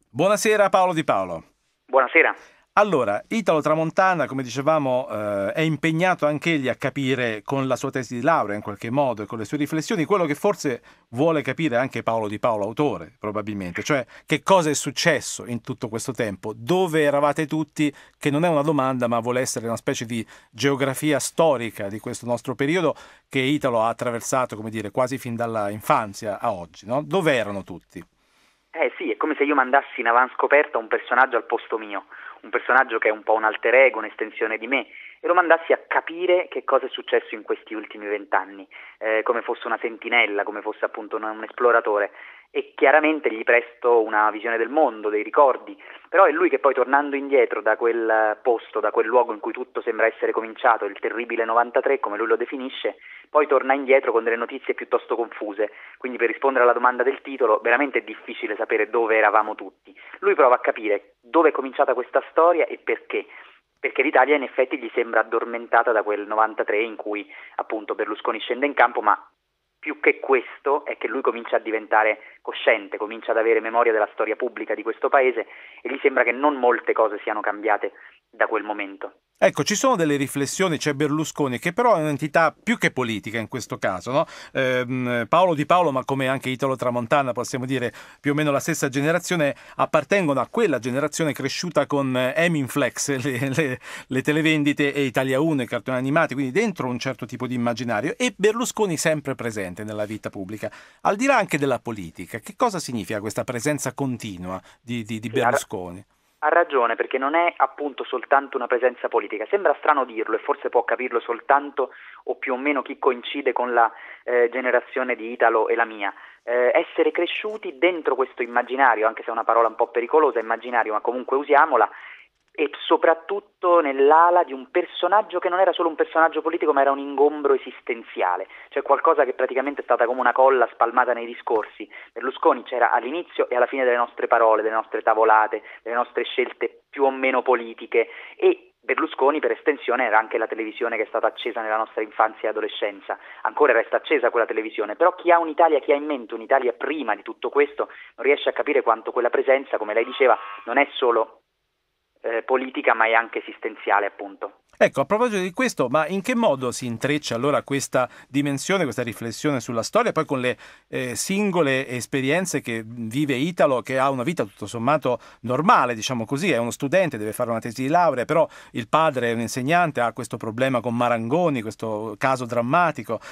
Buonasera Paolo Di Paolo. Buonasera. Allora, Italo Tramontana, come dicevamo, è impegnato anche egli a capire con la sua tesi di laurea in qualche modo e con le sue riflessioni quello che forse vuole capire anche Paolo Di Paolo, autore, probabilmente, cioè che cosa è successo in tutto questo tempo, dove eravate tutti, che non è una domanda ma vuole essere una specie di geografia storica di questo nostro periodo che Italo ha attraversato, come dire, quasi fin dalla infanzia a oggi, no? Dove erano tutti? Sì, è come se io mandassi in avanscoperta un personaggio al posto mio, un personaggio che è un po' un alter ego, un'estensione di me, e lo mandassi a capire che cosa è successo in questi ultimi 20 anni, come fosse una sentinella, come fosse appunto un esploratore. E chiaramente gli presto una visione del mondo, dei ricordi, però è lui che poi tornando indietro da quel posto, da quel luogo in cui tutto sembra essere cominciato, il terribile 93, come lui lo definisce, poi torna indietro con delle notizie piuttosto confuse. Quindi per rispondere alla domanda del titolo, veramente è difficile sapere dove eravamo tutti. Lui prova a capire dove è cominciata questa storia e perché. Perché l'Italia in effetti gli sembra addormentata da quel 93 in cui appunto Berlusconi scende in campo, ma più che questo è che lui comincia a diventare cosciente, comincia ad avere memoria della storia pubblica di questo paese e gli sembra che non molte cose siano cambiate da quel momento. Ecco, ci sono delle riflessioni, c'è Berlusconi, che però è un'entità più che politica in questo caso, no? Paolo Di Paolo, ma come anche Italo Tramontana, possiamo dire più o meno la stessa generazione, appartengono a quella generazione cresciuta con Eminflex, le televendite e Italia 1, i cartoni animati, quindi dentro un certo tipo di immaginario, e Berlusconi sempre presente nella vita pubblica. Al di là anche della politica, che cosa significa questa presenza continua di Sì, Berlusconi? ha ragione, perché non è appunto soltanto una presenza politica. Sembra strano dirlo e forse può capirlo soltanto o più o meno chi coincide con la generazione di Italo e la mia. Essere cresciuti dentro questo immaginario, anche se è una parola un po' pericolosa, immaginario, ma comunque usiamola, e soprattutto nell'ala di un personaggio che non era solo un personaggio politico, ma era un ingombro esistenziale, cioè qualcosa che praticamente è stata come una colla spalmata nei discorsi. Berlusconi c'era all'inizio e alla fine delle nostre parole, delle nostre tavolate, delle nostre scelte più o meno politiche, e Berlusconi per estensione era anche la televisione che è stata accesa nella nostra infanzia e adolescenza. Ancora resta accesa quella televisione, però chi ha un'Italia, chi ha in mente un'Italia prima di tutto questo, non riesce a capire quanto quella presenza, come lei diceva, non è solo politica ma è anche esistenziale, appunto. Ecco, a proposito di questo, ma in che modo si intreccia allora questa dimensione, questa riflessione sulla storia, poi con le singole esperienze che vive Italo, che ha una vita tutto sommato normale, diciamo così, è uno studente, deve fare una tesi di laurea, però il padre è un insegnante, ha questo problema con Marangoni, questo caso drammatico,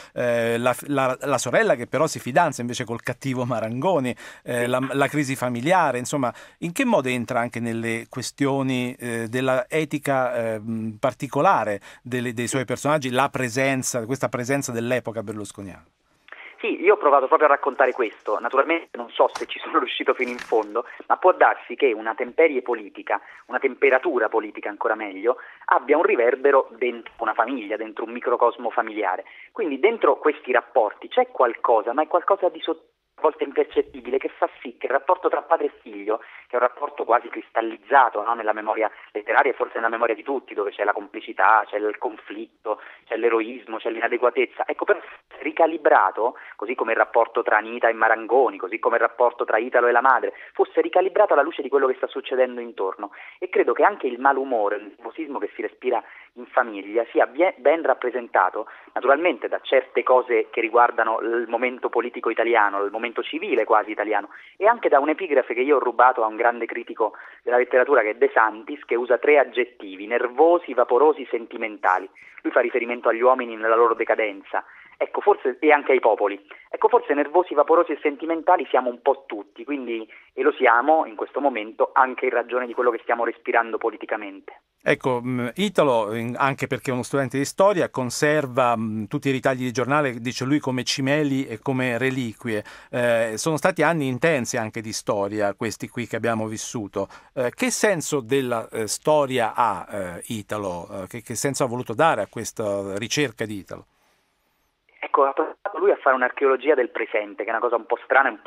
la sorella che però si fidanza invece col cattivo Marangoni, Sì. la crisi familiare, insomma, in che modo entra anche nelle questioni della etica particolare dei suoi personaggi, questa presenza dell'epoca berlusconiana? Sì, io ho provato proprio a raccontare questo, naturalmente non so se ci sono riuscito fino in fondo, ma può darsi che una temperie politica, una temperatura politica ancora meglio, abbia un riverbero dentro una famiglia, dentro un microcosmo familiare. Quindi dentro questi rapporti c'è qualcosa, ma è qualcosa di a volte impercettibile, che fa sì che il rapporto tra padre e figlio, che è un rapporto quasi cristallizzato, no? Nella memoria letteraria e forse nella memoria di tutti, dove c'è la complicità, c'è il conflitto, c'è l'eroismo, c'è l'inadeguatezza, ecco, però ricalibrato, così come il rapporto tra Anita e Marangoni, così come il rapporto tra Italo e la madre, fosse ricalibrato alla luce di quello che sta succedendo intorno. E credo che anche il malumore, il nervosismo che si respira in famiglia sia ben rappresentato, naturalmente da certe cose che riguardano il momento politico italiano, il momento civile quasi italiano, e anche da un'epigrafe che io ho rubato a un grande critico della letteratura che è De Santis, che usa 3 aggettivi: nervosi, vaporosi, sentimentali. Lui fa riferimento agli uomini nella loro decadenza, ecco, forse, e anche ai popoli. Ecco, forse nervosi, vaporosi e sentimentali siamo un po' tutti, quindi, e lo siamo in questo momento anche in ragione di quello che stiamo respirando politicamente. Ecco, Italo, anche perché è uno studente di storia, conserva tutti i ritagli di giornale, dice lui, come cimeli e come reliquie. Sono stati anni intensi anche di storia, questi qui che abbiamo vissuto. Che senso della storia ha Italo? Che senso ha voluto dare a questa ricerca di Italo? Ecco, ha provato lui a fare un'archeologia del presente, che è una cosa un po' strana e un po'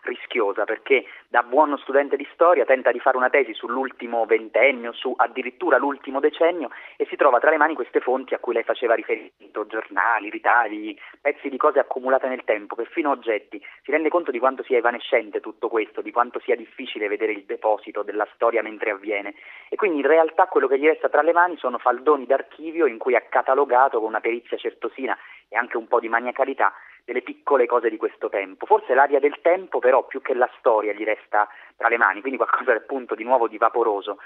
rischiosa, perché da buono studente di storia tenta di fare una tesi sull'ultimo ventennio, su addirittura l'ultimo decennio, e si trova tra le mani queste fonti a cui lei faceva riferimento, giornali, ritagli, pezzi di cose accumulate nel tempo, perfino oggetti. Si rende conto di quanto sia evanescente tutto questo, di quanto sia difficile vedere il deposito della storia mentre avviene, e quindi in realtà quello che gli resta tra le mani sono faldoni d'archivio in cui ha catalogato con una perizia certosina e anche un po' di maniacalità delle piccole cose di questo tempo. Forse l'aria del tempo, però, più che la storia gli resta tra le mani, quindi qualcosa appunto di nuovo di vaporoso,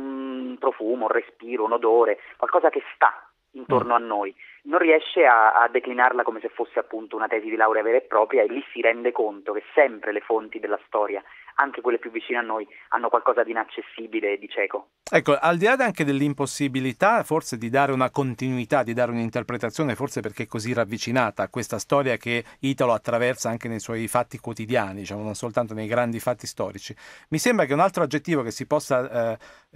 un profumo, un respiro, un odore, qualcosa che sta intorno a noi. Non riesce a declinarla come se fosse appunto una tesi di laurea vera e propria, e lì si rende conto che sempre le fonti della storia, anche quelle più vicine a noi, hanno qualcosa di inaccessibile e di cieco. Ecco, al di là anche dell'impossibilità forse di dare una continuità, di dare un'interpretazione, forse perché è così ravvicinata a questa storia che Italo attraversa anche nei suoi fatti quotidiani, diciamo, non soltanto nei grandi fatti storici. Mi sembra che un altro aggettivo che si possa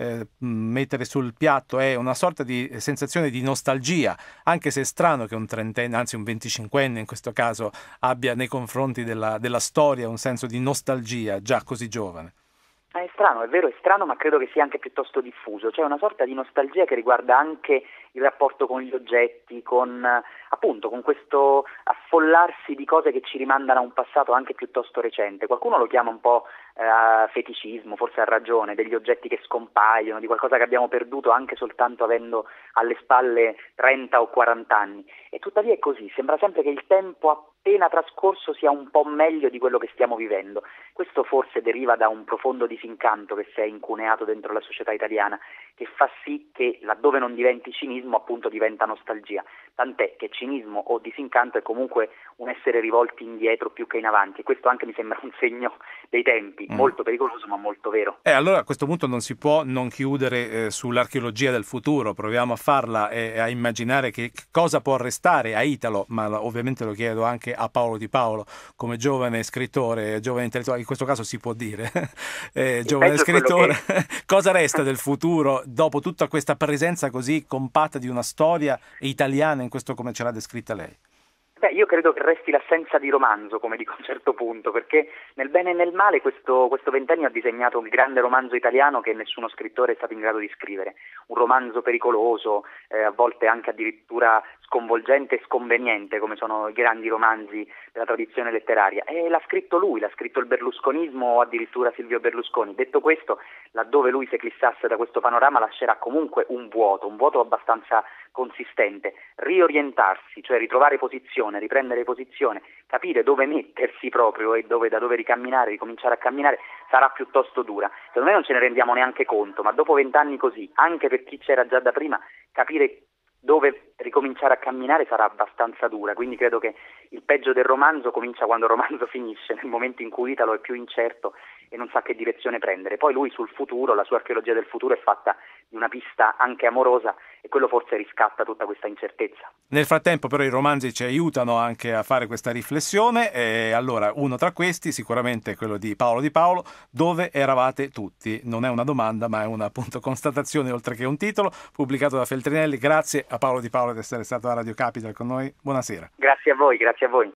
mettere sul piatto è una sorta di sensazione di nostalgia, anche se è strano che un trentenne, anzi un 25enne in questo caso, abbia nei confronti della storia un senso di nostalgia già così giovane. È strano, è vero, è strano, ma credo che sia anche piuttosto diffuso. C'è una sorta di nostalgia che riguarda anche il rapporto con gli oggetti, con appunto con questo affollarsi di cose che ci rimandano a un passato anche piuttosto recente. Qualcuno lo chiama un po' feticismo, forse ha ragione, degli oggetti che scompaiono, di qualcosa che abbiamo perduto anche soltanto avendo alle spalle 30 o 40 anni. E tuttavia è così, sembra sempre che il tempo appena trascorso sia un po' meglio di quello che stiamo vivendo. Questo forse deriva da un profondo disincanto che si è incuneato dentro la società italiana, che fa sì che laddove non diventi cinismo appunto diventa nostalgia, tant'è che cinismo o disincanto è comunque un essere rivolti indietro più che in avanti, e questo anche mi sembra un segno dei tempi, molto pericoloso ma molto vero. Allora a questo punto non si può non chiudere sull'archeologia del futuro, proviamo a farla e a immaginare che cosa può restare a Italo, ma ovviamente lo chiedo anche a Paolo Di Paolo come giovane scrittore, giovane intellettuale, in questo caso si può dire, giovane scrittore, cosa resta del futuro dopo tutta questa presenza così compatta di una storia italiana, in questo come ce l'ha descritta lei? Io credo che resti l'assenza di romanzo, come dico a un certo punto, perché nel bene e nel male questo ventennio ha disegnato un grande romanzo italiano che nessuno scrittore è stato in grado di scrivere, un romanzo pericoloso, a volte anche addirittura sconvolgente e sconveniente, come sono i grandi romanzi della tradizione letteraria, e l'ha scritto lui, l'ha scritto il berlusconismo o addirittura Silvio Berlusconi. Detto questo, laddove lui si eclissasse da questo panorama lascerà comunque un vuoto abbastanza consistente. Riorientarsi, cioè ritrovare posizione, riprendere posizione, capire dove mettersi proprio e da dove ricamminare, ricominciare a camminare, sarà piuttosto dura. Secondo me non ce ne rendiamo neanche conto, ma dopo 20 anni così, anche per chi c'era già da prima, capire dove ricominciare a camminare sarà abbastanza dura, quindi credo che il peggio del romanzo comincia quando il romanzo finisce, nel momento in cui Italo è più incerto e non sa che direzione prendere. Poi lui sul futuro, la sua archeologia del futuro è fatta di una pista anche amorosa, e quello forse riscatta tutta questa incertezza. Nel frattempo però i romanzi ci aiutano anche a fare questa riflessione, e allora uno tra questi sicuramente è quello di Paolo Di Paolo, Dove eravate tutti? Non è una domanda ma è una appunto constatazione oltre che un titolo, pubblicato da Feltrinelli. Grazie a Paolo Di Paolo di essere stato a Radio Capital con noi, buonasera. Grazie a voi, grazie a voi.